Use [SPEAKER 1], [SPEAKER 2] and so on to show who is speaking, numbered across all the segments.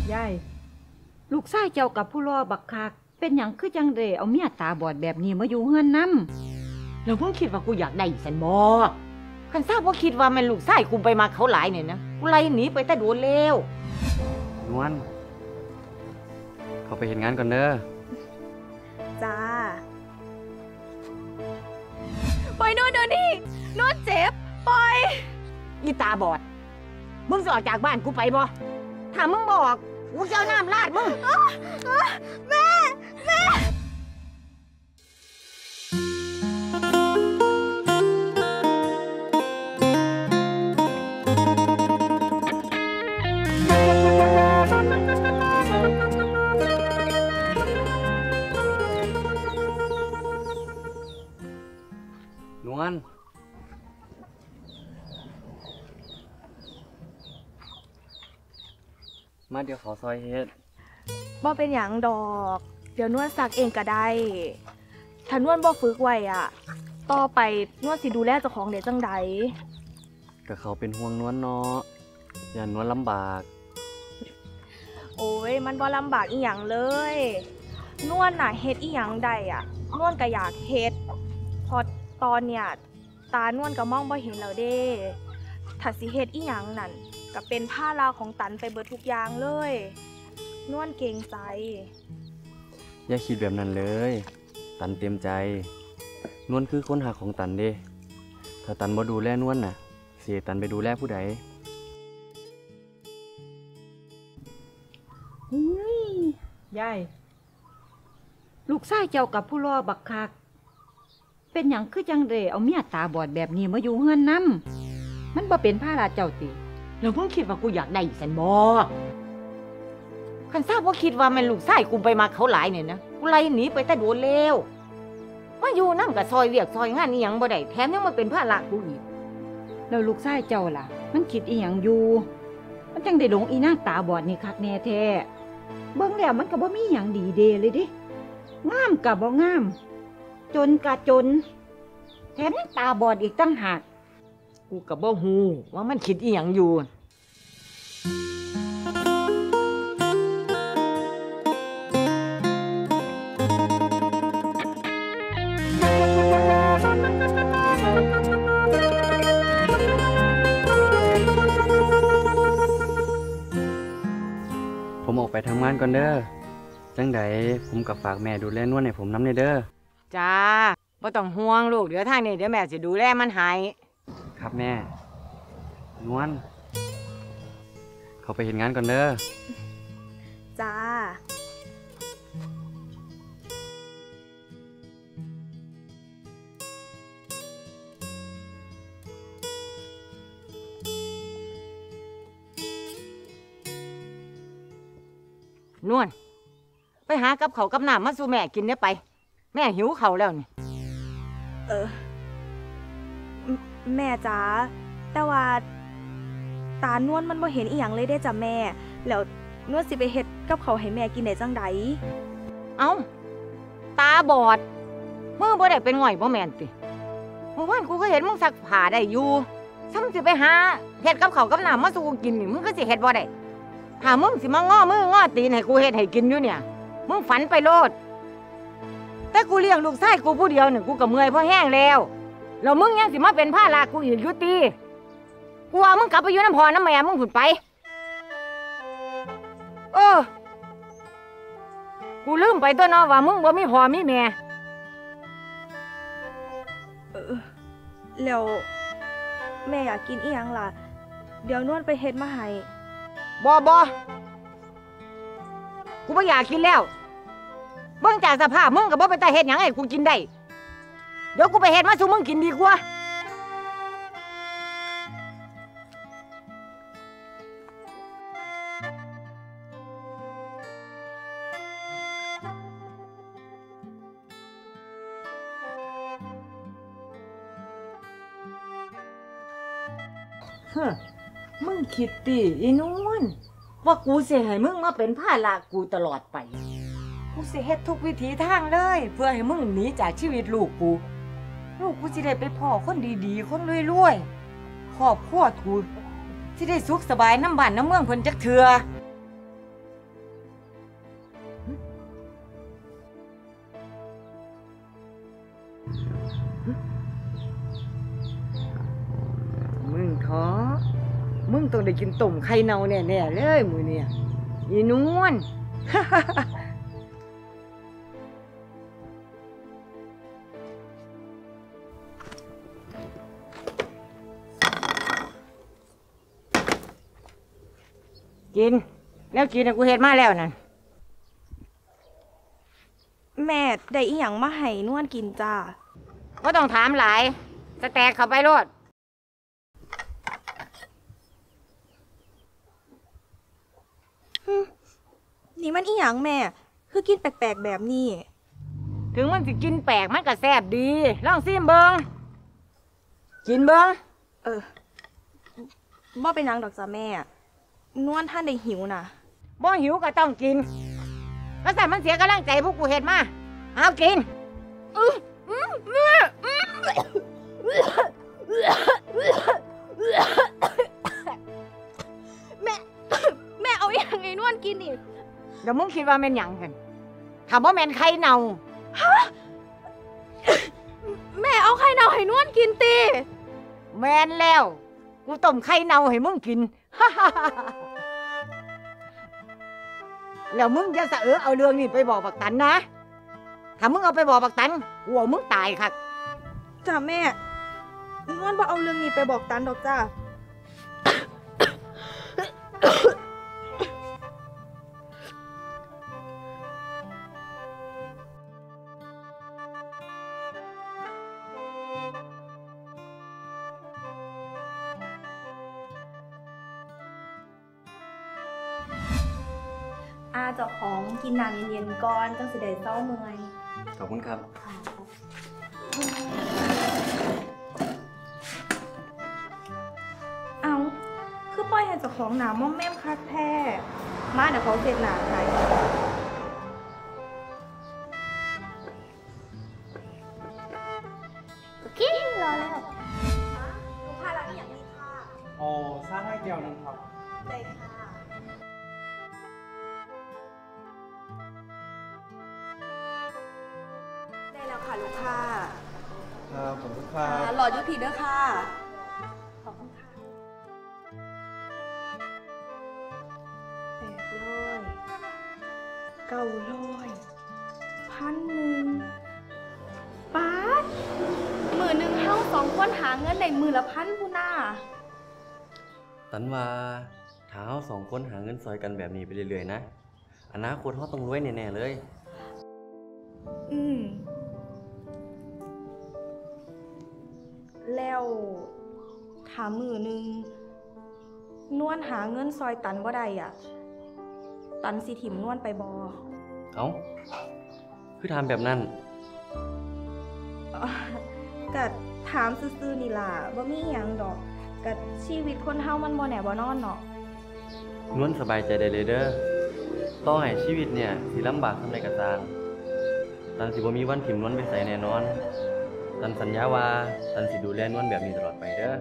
[SPEAKER 1] ยายลูกชายเจ้ากับผู้รอบักคักเป็นหยังคือจังเดเอาเมียตาบอดแบบนี้มาอยู่เฮือนนำ
[SPEAKER 2] แล้วมึงคิดว่ากูอยากได้สันบ่คันทราบว่าคิดว่าแม่ลูกชายกูไปมาเขาหลายเนี่ยนะกูไล่หนีไปแต่โดนแล้ว
[SPEAKER 3] นวลเขาไปเห็นงานก่อนเด้อ
[SPEAKER 4] จ้าปล่อยนวลเดี๋ยวนี้นวลเจ็บปล่อย
[SPEAKER 2] อีตาบอดมึงจะออกจากบ้านกูไปบ่ถ้ามึงบอกกูจะเอาน้ำราดมึง
[SPEAKER 4] แม่
[SPEAKER 3] นวลมาเดี๋ยวขอซอยเฮ็ด
[SPEAKER 4] บ่เป็นหยังดอกเดี๋ยวนวลซักเองก็ได้ถ้านวลบ่ฝึกไว้อ่ะต่อไปนวลสิดูแลเจ้าของได้จังใด
[SPEAKER 3] ก็เขาเป็นห่วงนวลเนาะอย่านวลลำบาก
[SPEAKER 4] โอ้ยมันบ่ลำบากอีหยังเลยนวลน่ะเฮ็ดอีหยังได้อ่ะนวลก็อยากเฮ็ดพอตอนเนี่ยตานวลก็มองบ่เห็นแล้วเด้ถ้าสิเฮ็ดอีหยังนั่นก็เป็นภาระของตันไปเบิดทุกอย่างเลยนวลเกรงใจ
[SPEAKER 3] อย่าคิดแบบนั้นเลยตันเต็มใจนวลคือคนหักของตันเด้ถ้าตันบ่ดูแลนวลน่ะเสียตันไปดูแลผู้ใด
[SPEAKER 1] ยายลูกชายเจ้ากับผู้รอบักคักเป็นหยังคือจังเดเอาเมียตาบอดแบบนี้มาอยู่เฮือนนำมันบ่เป็นภาระเจ้าติ
[SPEAKER 2] แล้วมึงคิดว่ากูอยากได้สันบ่คันทราบว่าคิดว่าแม่ลูกชายกูไปมาเขาหลายเนี่ยนะกูไล่หนีไปแต่โดนแล้วมาอยู่นำกับซอยเวียกซอยงานอีหยังบ่ได้แถมยังมาเป็นภาระกูอีก
[SPEAKER 1] แล้วลูกชายเจ้าล่ะมันคิดอีหยังอยู่มันจังได้หลงอีนางตาบอดนี่คักแน่แท้เบิ่งแล้วมันก็บ่มีหยังดีเดเลยดิงามก็บ่งามจนก็จนแถมยังตาบอดอีกตั้งหาก
[SPEAKER 2] กูก็บ่ฮู้ว่ามันคิดอีหยังอยู่
[SPEAKER 3] ผมออกไปทำงานก่อนเด้อจังใดผมกับฝากแม่ดูแลนวลให้ผมนำเด้อ
[SPEAKER 2] จ้าบ่ต้องห่วงลูกเดี๋ยวทางนี้เดี๋ยวแม่สิดูแลมันให้
[SPEAKER 3] ครับแม่นวลเขาไปเห็นงานก่อนเด้อ
[SPEAKER 4] จ้าน
[SPEAKER 2] วลไปหากับเขากับน้ำมาสู่แม่กินเนี่ยไปแม่หิวเขาแล้วนี่
[SPEAKER 4] แม่จ๋าแต่ว่าตานวลมันบ่เห็นอีหยังเลยได้จ้ะแม่แล้วนวลสิไปเฮ็ดกับเขาให้แม่กินได้จังใด
[SPEAKER 2] เอ้าตาบอดมือบ่ได้เป็นง่อยบ่แม่นติเมื่อวานกูก็เห็นมึงซักผ้าได้อยู่ถ้ามึงสิไปหาเฮ็ดกับเขากับน้ำมาสู่กูกินนี่มึงก็สิเฮ็ดบ่ได้ถ้ามึงสิมาง้อมือง้อตีนให้กูเฮ็ดให้กินอยู่เนี่ยมึงฝันไปโลดแต่กูเลี้ยงลูกชายกูผู้เดียวเนี่ยกูก็เมื่อยพอแห้งแล้วมึงยังสิมาเป็นภาระกูอีกอยู่ตีกูว่ามึงกลับไปอยู่น้ำพ่อน้ำแม่มึงผุดไปกูลืมไปตัวเนาะว่ามึงบ่มีพ่อมีแม่
[SPEAKER 4] แล้วแม่อยากกินอีหยังล่ะเดี๋ยวนวลไปเฮ็ดมาให้
[SPEAKER 2] บ่กูไม่อยากกินแล้วเบิ่งจากสภาพมึงกับบ่ไปแต่เฮ็ดหยังให้กูกินได้เดี๋ยวกูไปเฮ็ดมาสู่มึงกินดีกว่ามึงคิดติอีนวลว่ากูสิให้มึงมาเป็นภาระกูตลอดไปกูสิเฮ็ดทุกวิถีทางเลยเพื่อให้มึงหนีจากชีวิตลูกกูสิได้ไปพ่อคนดีๆคนรวยๆครอบครัวกูสิได้สุขสบายน้ำบ้านน้ำเมืองเพิ่นจักเทื่ออมึงต้องได้กินต้มไข่เน่าแน่ๆเลยมื้อเนี่ยอีนวล กินแล้วกินน่ะกูเฮ็ดมาแล้วนั่น
[SPEAKER 4] แม่ได้อีหยังมาให้นวลกินจ้า
[SPEAKER 2] บ่ต้องถามหลายสแตกเข้าไปโลด
[SPEAKER 4] นี่มันอีหยังแม่ คือกินแปลกๆแบบนี้
[SPEAKER 2] ถึงมันสิกินแปลกมันก็แซ่บดีลองซิมเบิ่งกินเบิ่ง
[SPEAKER 4] บ่เป็นหยังดอกจ้าแม่ นวลท่านได้หิวนะ
[SPEAKER 2] บ่หิวก็ต้องกินก็สั่นมันเสียกำลังใจพวกกูเฮ็ดมาเอากิน
[SPEAKER 4] แม่เอาอีหยังไงนวลกินอีก
[SPEAKER 2] เดี๋ยวมึงคิดว่าแม่นหยังกันถามว่าแม่นไข่เน่า
[SPEAKER 4] แม่เอาไข่เน่าให้นวลกินติ
[SPEAKER 2] แม่นแล้วกูต้มไข่เน่าให้มึงกิน แล้วมึงจะสะเอาเรื่องนี้ไปบอกบักตันนะถ้ามึงเอาไปบอกบักตันกูเอามึงตายครับ
[SPEAKER 4] จ้าแม่ นวลบ่เอาเรื่องนี้ไปบอกตันดอกจ้า เจ้าของกินน้ำเย็นๆก่อนจังสิได้เศร้าเมื่อย
[SPEAKER 3] ขอบคุณครับ
[SPEAKER 4] เอาคือปล่อยให้เจ้าของหนามอมแม่มคักแท้มาเดี๋ยวเขาเสร็จหนาให้โอเครอแล้วลูกค้ารับอย่างนี้ค่ะ
[SPEAKER 3] อ๋อสร้างให้เกี่ยวนึงครับ
[SPEAKER 4] ได้ค่ะได้แล้วค่ะลูกค้า
[SPEAKER 3] ครับขอบคุณครับ
[SPEAKER 4] หลอดยูพีเด้อค่ะ ขอบคุณค่ะ800 900 1,000ป๊าดมือหนึ่งเฮา2 คนหาเงินได้มือละ1,000พูน่า
[SPEAKER 3] ตันว่าถ้าเราสองคนหาเงินซอยกันแบบนี้ไปเรื่อยๆนะอนาคตเราต้องรวยแน่ๆเลย
[SPEAKER 4] แล้วถามมือหนึ่งนวลหาเงินซอยตันบ่ได้อ่ะ ตันสิถิ่มนวลไปบอ
[SPEAKER 3] เอ้าคือทำแบบนั้น
[SPEAKER 4] กัดถามซื่อๆนี่ล่ะบ่มีหยังดอกกัดชีวิตคนเฮามันบ่แน่บ่นอนเนาะ
[SPEAKER 3] นวลสบายใจได้เลยเด้อต่อให้ชีวิตเนี่ยสิลำบากทำไรก็ตามตันสิบ่มีวันถิ่มนวลไปใส่แน่นอน ตันสัญญาว่าตันสิดูแลนวลแบบนี้ตลอดไปเด้อ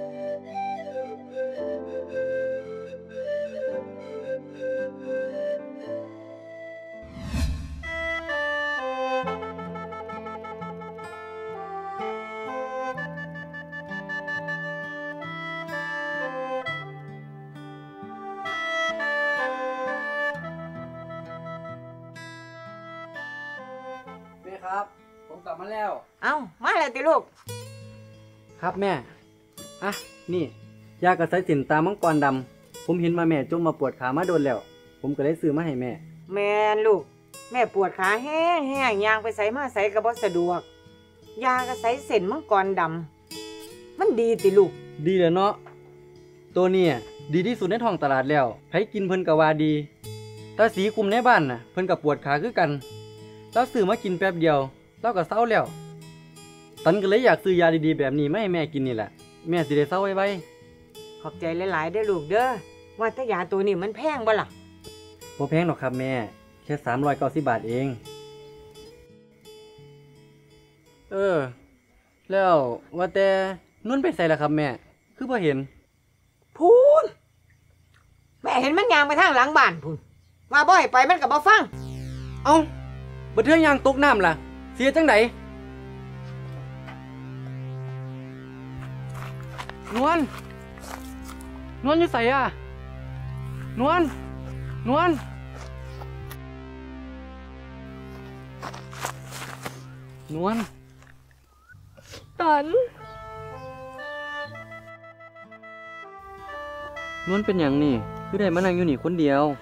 [SPEAKER 5] แม่ครับ ผมกลับมาแล้ว
[SPEAKER 2] เอ้ามาแล้วติลูก
[SPEAKER 5] ครับแม่ อ่ะ นี่ยากระสายสินตามังกรดำ ผมเห็นว่าแม่จมมาปวดขามาโดนแล้ว ผมก็เลยซื้อมาให้แม่
[SPEAKER 2] แม่นลูก แม่ปวดขาแห้งๆย่างไปไสมาไสก็บ่สะดวก ยากระไสเส้นมังกรดำมันดีติลูก
[SPEAKER 5] ดีเลยเนาะ ตัวนี้ดีที่สุดในท้องตลาดแล้วไผกินเพิ่นก็ว่าดี แต่สีคุมในบ้านน่ะ เพิ่นก็ปวดขาคือกัน แล้วซื้อมากินแป๊บเดียวแล้วก็เศร้าแล้ว ตันก็เลยอยากซื้อยาดีๆแบบนี้มาให้แม่กินนี่แหละ แม่สิได้เศร้าไว
[SPEAKER 2] ขอบใจหลายๆเด้อลูกเด้อว่าแต่ยาตัวนี้มันแพงบ่ล่ะ
[SPEAKER 5] ๆบ่แพงหรอกครับแม่ แค่390 บาทเอง แล้วว่าแต่นุ่นไปใส่ละครับแม่ คือบ่เห็น
[SPEAKER 2] พูนแม่เห็นมันย่างไปทางหลังบ้านพูนว่าบ่ให้ไปมันก็บ่ฟัง
[SPEAKER 5] เอ้าบ่เทื่อยางตกน้ำล่ะ เสียจังไดนวลนวลอยู่ไสอ่ะนวลนวลนวล
[SPEAKER 4] ตัน
[SPEAKER 5] นวลเป็นอย่างนี่คือได้มานั่งอยู่นี่คนเดียวน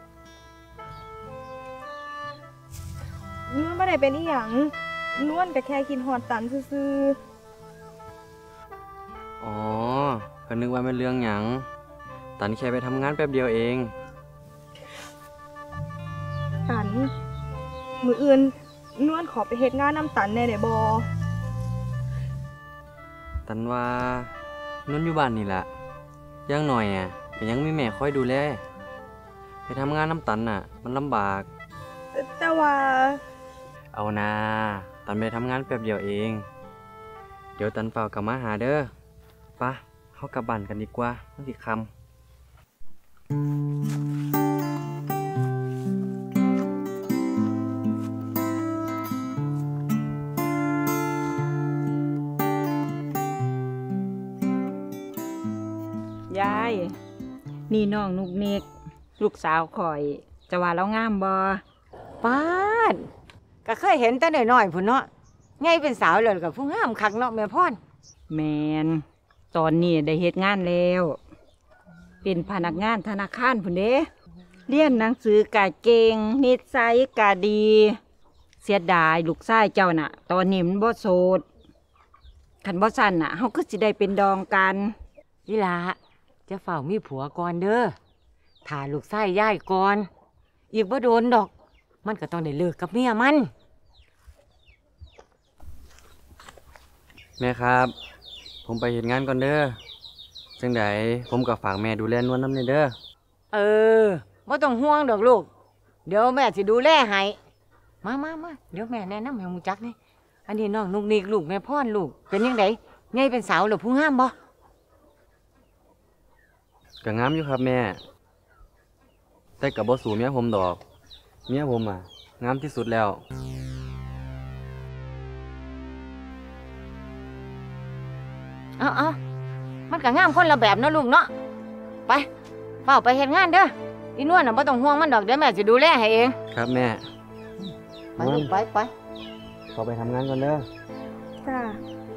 [SPEAKER 4] วลไม่ได้เป็นอีหยังนวลก็แค่คิดฮอดตันซื่อ
[SPEAKER 5] อ๋อก็นึกว่าเป็นเรื่องหยังตันแค่ไปทำงานแป๊บเดียวเอง
[SPEAKER 4] ๆตัน มืออื่นนวลขอไปเฮ็ดงานนำตันแหน่ได้บ่
[SPEAKER 5] ตันว่านวลอยู่บ้านนี่แหละอย่างหน่อยอ่ะก็ยังมีแม่คอยดูแลไปทำงานน้ำตันน่ะ มันลำบาก
[SPEAKER 4] แต่ว่า
[SPEAKER 5] เอานาตันไปทำงานแป๊บเดียวเอง เดี๋ยวตันเฝ้ากลับมาหาเด้อปะเข้ากลับบ้านกันดีกว่ามันสิคำ
[SPEAKER 1] ยายนี่น้องนุกนิกลูกสาวข่อยจะว่าเรางามบ่
[SPEAKER 2] ป้าดก็เคยเห็นแต่น้อยๆพุ่นเนาะไงเป็นสาวเลยกับผู้งามคักเนาะแม่พร
[SPEAKER 1] แมนตอนนี้ได้เฮ็ดงานแล้ว เป็นพนักงานธนาคารพุ่นเด้เรียนหนังสือกะเก่งนิสัยกะดี เสียดายลูกชายเจ้าน่ะ ตอนนี้มันบ่โสดคันบ่ซั่นน่ะเฮาก็สิได้เป็นดองกัน
[SPEAKER 2] อีหลาจะเฝ้ามีผัวก่อนเด้อถ้าลูกชายย้ายก่อนอีกบ่โดนดอก มันก็ต้องได้เลิกกับเมียมัน
[SPEAKER 5] แม่ครับ ผมไปเห็นงานก่อนเด้อจังใดผมก็ฝากแม่ดูแลนวลน้ำในเด้อ
[SPEAKER 2] เออบ่ต้องห่วงดอกลูก เดี๋ยวแม่สิดูแลให้มาเดี๋ยวแม่แนะนำให้รู้จักนี่อันนี้น้องนุกนิกลูกแม่พรลูกเป็นยังไงไงเป็นสาวหรือผู้งามบ่
[SPEAKER 5] ก็งามอยู่ครับแม่ แต่กับบ่สู่เมียผมดอก เมียผมอ่ะงามที่สุดแล้ว
[SPEAKER 2] เอามันก็งามคนละแบบเนาะลูกเนาะไปเฝ้าไปเฮ็ดงานเด้ออีนวลน่ะบ่ต้องห่วงมันดอกเดี๋ยวแม่สิดูแลให้เอง
[SPEAKER 5] ครับแม่
[SPEAKER 2] ไปลูกไป
[SPEAKER 5] ขอไปทำงานก่อนเด้อ
[SPEAKER 4] จ้า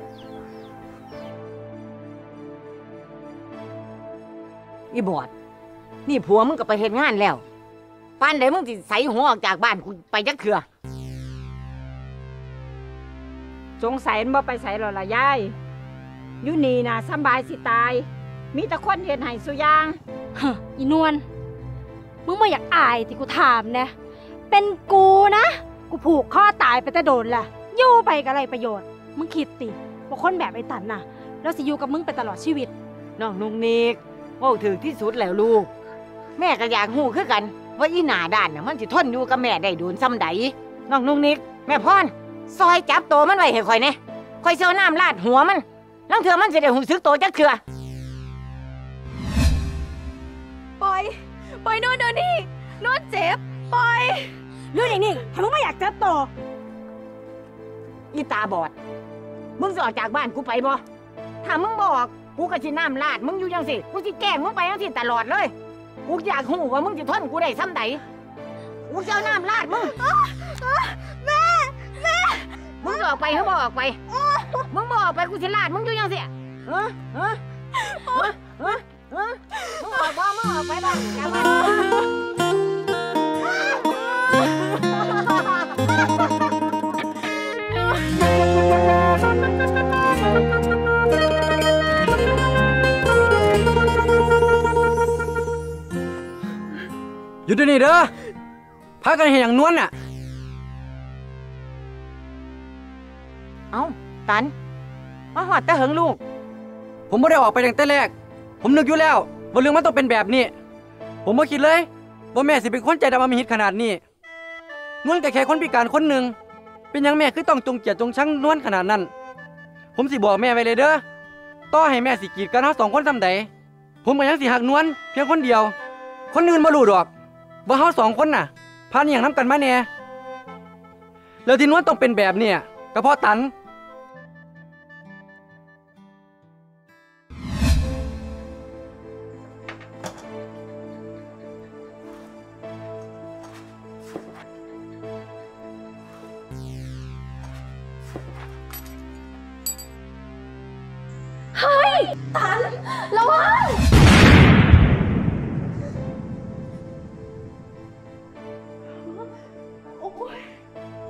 [SPEAKER 2] อีบอดนี่ผัวมึงก็ไปเฮ็ดงานแล้วปานใดมึงสิใส่หัวออกจากบ้านกูไปจักเทื่อ
[SPEAKER 1] สงสัยมันบ่ไปไสหรอกล่ะยายอยู่นี่น่ะสำบายสิตาย มีแต่คนเฮ็ดให้สุอย่าง
[SPEAKER 6] ฮะอีนวลมึงไม่อยากอายที่กูถามนะเป็นกูนะกูผูกข้อตายไปแต่โดนล่ะอยู่ไปก็ไรประโยชน์มึงคิดติว่าคนแบบไอ้ตันน่ะแล้วสิอยู่กับมึงไปตลอดชีวิต
[SPEAKER 2] น้องนุกนิกเว้าถึงที่สุดแล้วลูก แม่ก็อยากฮู้คือกัน ว่าอีหน้าด้านน่ะมันสิทนอยู่กับแม่ได้โดนซ้ำใดน้องนุกนิกแม่พรซอยจับโตมันไว้ให้ข่อยแหน่ข่อยสิเอาน้ำราดหัวมันลังเทื่อมันสิได้รู้สึกโตจักเทื่อ
[SPEAKER 4] ปล่อยนวลเดี๋ยวนี้นวลเจ็บปล่อย
[SPEAKER 6] เรื่องอย่างนี้ถ้ามึงไม่อยากเจ็บตัว
[SPEAKER 2] อีตาบอด มึงสิออกจากบ้านกูไปบ่ถ้ามึงบอกกูก็สิน้ำราดมึงอยู่จังสิกูสิแกล้งมึงไปจังสิตลอดเลย กูอยากหูว่ามึงสิทนกูได้ซ้ำใดกูจะเอาน้ำราดมึง แม่ มึงจะออกไปหรือบ่ออกไป มึงบ่ออกไปกูสิราดมึงอยู่จังสิมึงออกบ่มึงออกไปบ้างจากบ้าน
[SPEAKER 5] หยุดเดี๋ยวนี้เด้อพากันเห็นอย่างนวลน่ะ
[SPEAKER 2] เอ้าตันมาหอดตะเหิงลูก
[SPEAKER 5] ผมไม่ได้ออกไปตั้งแต่แรก ผมนึกอยู่แล้วว่าเรื่องมันต้องเป็นแบบนี้ ผมไม่คิดเลยว่าแม่สิเป็นคนใจดำอำมหิตขนาดนี้นวลก็แค่คนพิการคนหนึ่งเป็นหยังแม่คือต้องจงเกลียดจงชังนวลขนาดนั้น ผมสิบอกแม่ไว้เลยเด้อต่อให้แม่สิกีดกันเฮาสองคนทำใดผมก็ยังสิหักนวลเพียงคนเดียว คนอื่นบ่รู้ดอกว่าเฮาสองคนน่ะผ่านอหย่างน้ำกันมาแน่แล้วที่นวลต้องเป็นแบบเนี้ยก็เพราะตัน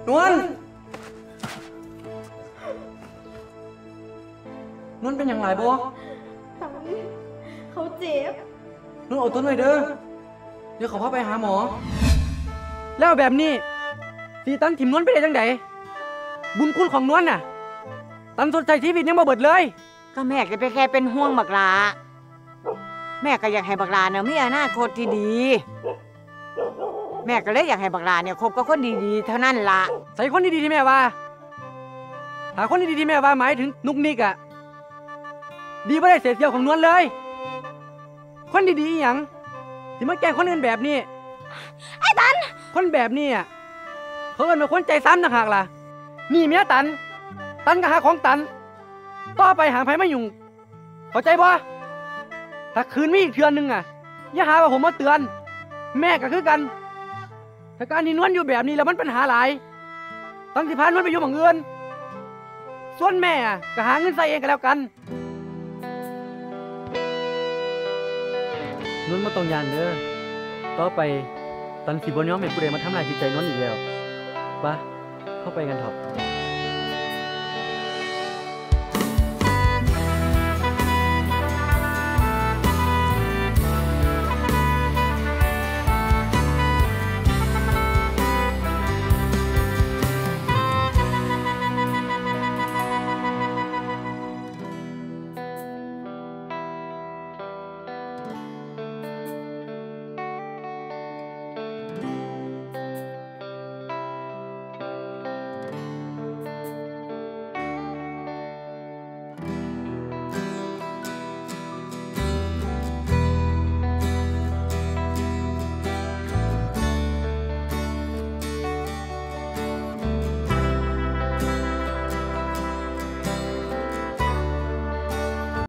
[SPEAKER 5] นวลนวลเป็นอย่างไรบ่
[SPEAKER 4] ตันเขาเจ็บ
[SPEAKER 5] นวลอดทนหน่อยเด้อเดี๋ยวเขาพาไปหาหมอ แล้วแบบนี้สีตันถิ่มนวลไปได้จังไดบุญคุณของนวลน่ะตันสดใจชีวิตยังบ่เบิดเลย
[SPEAKER 2] ก็แม่ก็ไปแค่เป็นห่วงบักหลาแม่ก็อยากให้บักหลาเนี่ยมีอนาคตที่ดี แม่ก็เลยอยากให้บักหลาเนี่ยคบกับคนดีๆเท่านั้นล่ะ
[SPEAKER 5] ใส่คนดีๆที่แม่ว่าหาคนดีๆที่แม่ว่าหมายถึงนุกนิกอะดีไม่ได้เสียเที่ยวของนวลเลย คนดีๆอหย่างที่มาแกล้งคนอื่นแบบนี้
[SPEAKER 6] ไอ้ตัน
[SPEAKER 5] คนแบบนี้อะเขาเอิ้นว่าคนใจซ้ำนะหากล่ะ นี่เมียตัน ตันก็หาของตัน ต่อไปหางไผไม่ยุ่งเข้าใจบ่ถ้าคืนมีอีกเทือนหนึงอะอย่าหาว่าผมมาเตือน แม่ก็คือกันถ้าการที่นวลอยู่แบบนี้แล้วมันปัญหาหลายต้องสิพานวลไปอยู่หม้องอื่นส่วนแม่อะก็หาเงินใส่เองก็แล้วกันนวลมาตรงยานเด้อต่อไปตันสิบ่ยอมให้ผู้ใดมาทำลายจิตใจนวลอีกแล้วไปเข้าไปกันเถอะ